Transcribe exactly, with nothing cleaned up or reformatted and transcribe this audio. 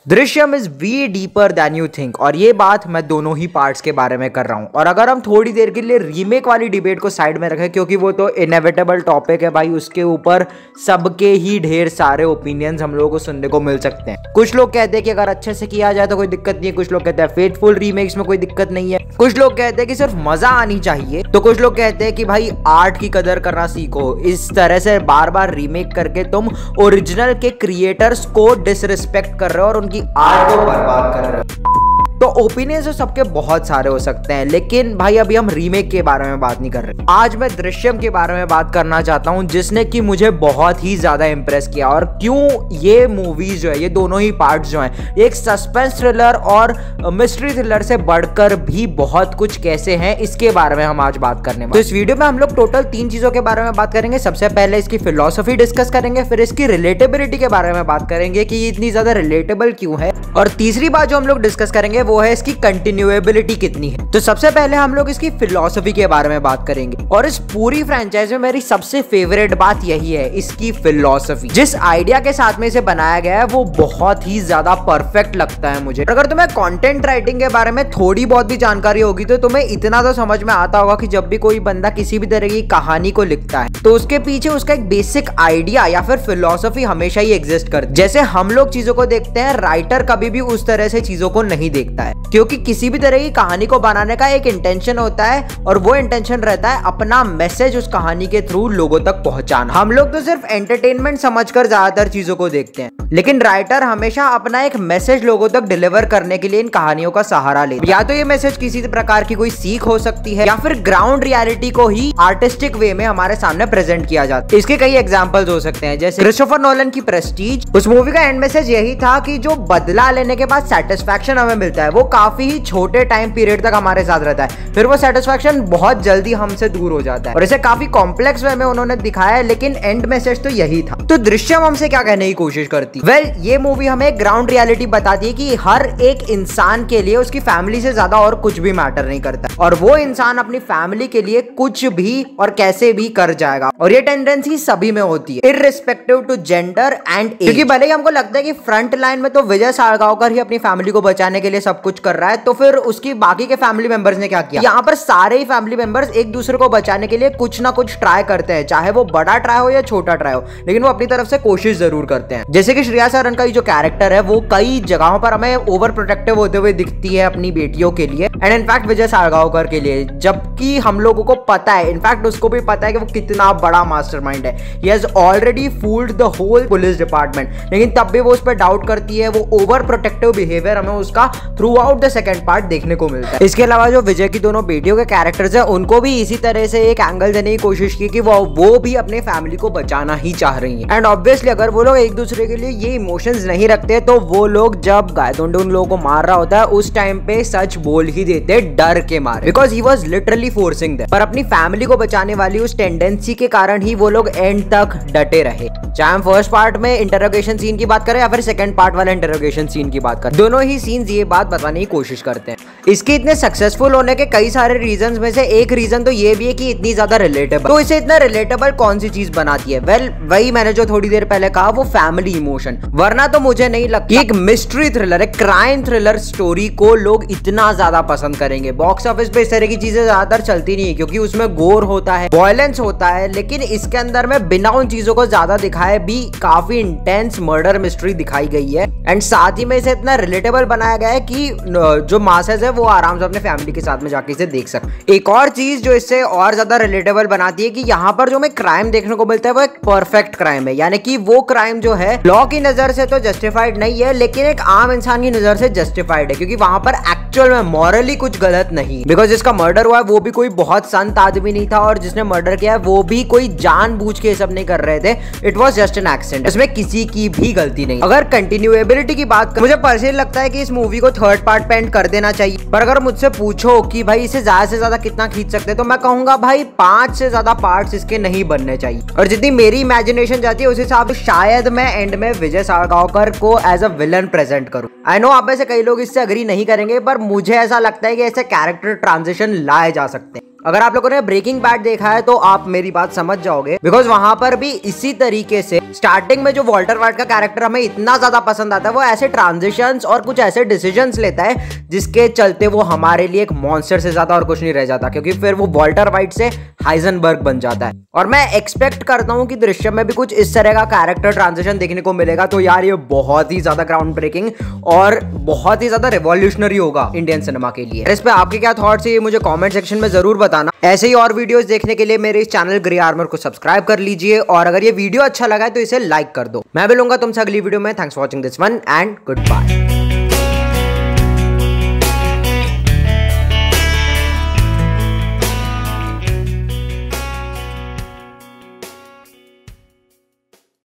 Drishyam is way deeper than you think, और ये बात मैं दोनों ही पार्ट्स के बारे में कर रहा हूं। और अगर हम थोड़ी देर के लिए रीमेक वाली डिबेट को साइड में रखें, क्योंकि वो तो इनएविटेबल टॉपिक है भाई, उसके ऊपर सबके ही ढेर सारे ओपिनियंस हम लोगों को सुनने को मिल सकते हैं। कुछ लोग कहते हैं कि अगर अच्छे से किया जाए तो कोई दिक्कत नहीं है, कुछ लोग कहते हैं फेथफुल रीमेक्स में कोई दिक्कत नहीं है, कुछ लोग कहते हैं कि सिर्फ मजा आनी चाहिए, तो कुछ लोग कहते हैं कि भाई आर्ट की कदर करना सीखो। इस तरह से बार बार रीमेक करके तुम ओरिजिनल के क्रिएटर्स को डिसरिस्पेक्ट कर रहे हो और उनकी आर्ट को बर्बाद कर रहे हो। तो ओपिनियंस तो सबके बहुत सारे हो सकते हैं, लेकिन भाई अभी हम रीमेक के बारे में बात नहीं कर रहे। आज मैं दृश्यम के बारे में बात करना चाहता हूं, जिसने कि मुझे बहुत ही ज्यादा इंप्रेस किया। और क्यों ये मूवीज जो है, ये दोनों ही पार्ट्स जो हैं, एक सस्पेंस थ्रिलर और मिस्ट्री थ्रिलर से बढ़कर भी बहुत कुछ कैसे हैं, इसके बारे में हम आज बात करने वाले। तो इस वीडियो में हम लोग टोटल तीन चीजों के बारे में बात करेंगे। सबसे पहले इसकी फिलॉसफी डिस्कस करेंगे, फिर इसकी रिलेटेबिलिटी के बारे में बात करेंगे कि ये इतनी ज्यादा रिलेटेबल क्यों है, और तीसरी बात जो हम लोग डिस्कस करेंगे वो है इसकी कंटिन्यूएबिलिटी कितनी है। तो सबसे पहले हम लोग इसकी फिलॉसफी के बारे में बात करेंगे, और इस पूरी फ्रेंचाइज में मेरी सबसे फेवरेट बात यही है, इसकी फिलॉसफी। जिस आइडिया के साथ में इसे बनाया गया है वो बहुत ही ज्यादा परफेक्ट लगता है मुझे। अगर तुम्हें कंटेंट राइटिंग के बारे में थोड़ी बहुत भी जानकारी होगी तो तुम्हें इतना तो समझ में आता होगा कि जब भी कोई बंदा किसी भी तरह की कहानी को लिखता है तो उसके पीछे उसका एक बेसिक आइडिया या फिर फिलॉसफी हमेशा ही एग्जिस्ट करती है। जैसे हम लोग चीजों को देखते हैं, राइटर कभी भी उस तरह से चीजों को नहीं देखता है, क्योंकि किसी भी तरह की कहानी को बनाने का एक इंटेंशन होता है, और वो इंटेंशन रहता है अपना मैसेज उस कहानी के थ्रू लोगों तक पहुंचाना। हम लोग तो सिर्फ एंटरटेनमेंट समझकर ज्यादातर चीजों को देखते हैं, लेकिन राइटर हमेशा अपना एक मैसेज लोगों तक डिलीवर करने के लिए इन कहानियों का सहारा लेते हैं। या तो ये मैसेज किसी प्रकार की कोई सीख हो सकती है, या फिर ग्राउंड रियलिटी को ही आर्टिस्टिक वे में हमारे सामने प्रेजेंट किया जाता है। इसके कई एग्जांपल्स हो सकते हैं, जैसे क्रिस्टोफर नोलन की प्रेस्टीज। उस मूवी का एंड मैसेज यही था कि जो बदला लेने के बाद सेटिस्फैक्शन हमें मिलता है वो काफी ही छोटे टाइम पीरियड तक हमारे साथ रहता है, फिर वो सेटिस्फैक्शन बहुत जल्दी हमसे दूर हो जाता है। और इसे काफी कॉम्प्लेक्स वे में उन्होंने दिखाया है, लेकिन एंड मैसेज तो यही था। तो दृश्यम हमसे क्या कहने की कोशिश करती? वेल well, ये मूवी हमें ग्राउंड रियलिटी बताती है कि हर एक इंसान के लिए उसकी फैमिली से ज्यादा और कुछ भी मैटर नहीं करता, और वो इंसान अपनी फैमिली के लिए कुछ भी और कैसे भी कर जाएगा, और ये टेंडेंसी सभी में होती है, irrespective to gender and age. क्योंकि भले ही हमको लगता है कि फ्रंट लाइन में तो विजय साळगावकर ही अपनी फैमिली को बचाने के लिए सब कुछ कर रहा है, तो फिर उसकी बाकी के फैमिली मेंबर्स ने क्या किया? यहाँ पर सारे ही फैमिली मेंबर्स एक दूसरे को बचाने के लिए कुछ ना कुछ ट्राई करते हैं, चाहे वो बड़ा ट्राई हो या छोटा ट्राई हो, लेकिन वो अपनी तरफ से कोशिश जरूर करते हैं। जैसे कि श्रेया सरन का जो कैरेक्टर है वो कई जगहों पर हमें ओवर प्रोटेक्टिव होते हुए दिखती है अपनी बेटियों के लिए, एंड इनफैक्ट विजय साळगावकर के लिए, जबकि हम लोगों को पता है, इनफैक्ट उसको भी पता है कि वो कितना बड़ा मास्टरमाइंड है। He has already fooled the whole police department, लेकिन तब भी वो उस पर डाउट करती है। वो ओवर प्रोटेक्टिव बिहेवियर हमें उसका throughout the second part देखने को मिलता है। इसके अलावा जो विजय की दोनों बेटियों के कैरेक्टर्स हैं उनको भी इसी तरह से एक एंगल देने की कोशिश की कि वो वो भी अपने फैमिली को बचाना ही चाह रही हैं। एंड ऑब्वियसली अगर वो लोग एक दूसरे के लिए ये इमोशंस नहीं रखते तो वो लोग जब गायतोंडे उन लोगों को मार रहा होता है उस टाइम पे सच बोल ही देते डर के मारे, because he was literally forcing them. पर अपनी फैमिली को बचाने वाली उस टेंडेंसी के कारण ही वो लोग एंड तक डटे रहे। चाहे हम फर्स्ट पार्ट में इंटरोगेशन सीन की बात करें या फिर सेकंड पार्ट वाले इंटरोगेशन सीन की बात करें, दोनों ही सीन्स ये बात बताने की कोशिश करते हैं। इसके इतने सक्सेसफुल होने के कई सारे रीजंस में से एक रीजन तो ये भी है कि इतनी ज्यादा रिलेटेबल। तो इसे इतना रिलेटेबल कौन सी चीज बनाती है? वेल well, वही मैंने जो थोड़ी देर पहले कहा, वो फैमिली इमोशन। वरना तो मुझे नहीं लगता एक मिस्ट्री थ्रिलर, एक क्राइम थ्रिलर स्टोरी को लोग इतना ज्यादा पसंद करेंगे। बॉक्स ऑफिस पे इस तरह की चीजें ज्यादातर चलती नहीं है, क्योंकि उसमें गोर होता है, वायलेंस होता है, लेकिन इसके अंदर में बिना उन चीजों को ज्यादा दिखाए भी काफी इंटेंस मर्डर मिस्ट्री दिखाई गई है। एंड साथ ही में इसे इतना रिलेटेबल बनाया गया है कि जो मासेस है वो आराम से अपने फैमिली के साथ में जाके इसे देख सकते। एक और चीज जो इससे और ज्यादा रिलेटेबल बनाती है कि यहाँ पर जो हमें क्राइम देखने को मिलता है वो एक परफेक्ट क्राइम है, यानी कि वो क्राइम जो है लॉ की नजर से तो जस्टिफाइड नहीं है, लेकिन एक आम इंसान की नजर से जस्टिफाइड है, क्योंकि वहां पर एक्चुअल में मॉरली कुछ गलत नहीं। बिकॉज जिसका मर्डर हुआ है वो भी कोई बहुत संत आदमी नहीं था, और जिसने मर्डर किया है वो भी कोई जानबूझ के सब नहीं कर रहे थे। It was just an accident, इसमें किसी की भी गलती नहीं। अगर कंटिन्यूएबिलिटी की बात कर, मुझे पर्सनली लगता है कि इस मूवी को थर्ड पार्ट पे एंड कर देना चाहिए। पर अगर मुझसे पूछो कि भाई इसे ज्यादा से ज्यादा कितना खींच सकते हैं, तो मैं कहूंगा भाई पांच से ज्यादा पार्ट्स इसके नहीं बनने चाहिए। और जितनी मेरी इमेजिनेशन जाती है उस हिसाब से शायद मैं एंड में विजय साळगावकर को एज अ विलन प्रेजेंट करूं। आई नो आप में से कई लोग इससे अग्री नहीं करेंगे, पर मुझे ऐसा लगता है कि ऐसे कैरेक्टर ट्रांजिशन लाए जा सकते हैं। अगर आप लोगों ने ब्रेकिंग बैड देखा है तो आप मेरी बात समझ जाओगे, बिकॉज वहां पर भी इसी तरीके से स्टार्टिंग में जो वॉल्टर वाइट का कैरेक्टर हमें इतना ज्यादा पसंद आता है, वो ऐसे ट्रांजिशंस और कुछ ऐसे डिसीजंस लेता है जिसके चलते वो हमारे लिए एक मॉन्स्टर से ज्यादा और कुछ नहीं रह जाता, क्योंकि फिर वो वॉल्टर वाइट से हाइजनबर्ग बन जाता है। और मैं एक्सपेक्ट करता हूं कि दृश्यम में भी कुछ इस तरह का कैरेक्टर ट्रांजिशन देखने को मिलेगा। तो यार ये बहुत ही ज्यादा ग्राउंड ब्रेकिंग और बहुत ही ज्यादा रिवॉल्यूशनरी होगा इंडियन सिनेमा के लिए। इस पे आपके क्या थॉट्स है ये मुझे कमेंट सेक्शन में जरूर बताना। ऐसे ही और वीडियोस देखने के लिए मेरे इस चैनल ग्रे आर्मर को सब्सक्राइब कर लीजिए, और अगर ये वीडियो अच्छा लगा है तो इसे लाइक कर दो। मैं मिलूंगा तुमसे अगली वीडियो में। Thanks for watching this one and good bye.